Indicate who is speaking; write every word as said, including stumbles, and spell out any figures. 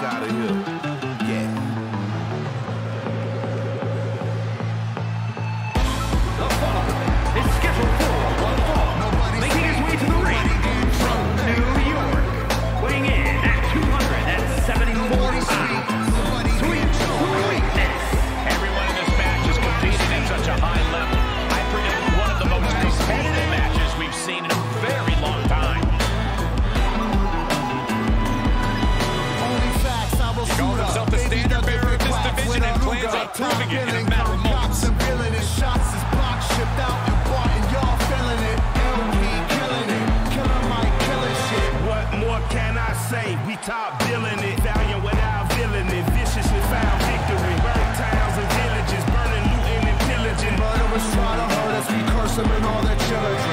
Speaker 1: out of here. Yeah.
Speaker 2: The following is scheduled for one fall, making his way to the ring from New York, weighing in at two hundred seventy-four pounds. Sweet sweetness.
Speaker 3: Everyone in this match is competing at such a high level. I predict one of the most competitive matches we've seen in a very long time. He calls himself the standard bearer of this division and plans on proving it in a matter of moments.
Speaker 1: Shots is blocked, shipped out, and bought, and y'all feeling it. L P killing it, killer Mike killing shit. What more can I say? We top billing it, valiant without villain it, viciously found victory. Burn towns and villages, burning, looting, and pillaging. Murderers try to hurt us, we curse them and all their children.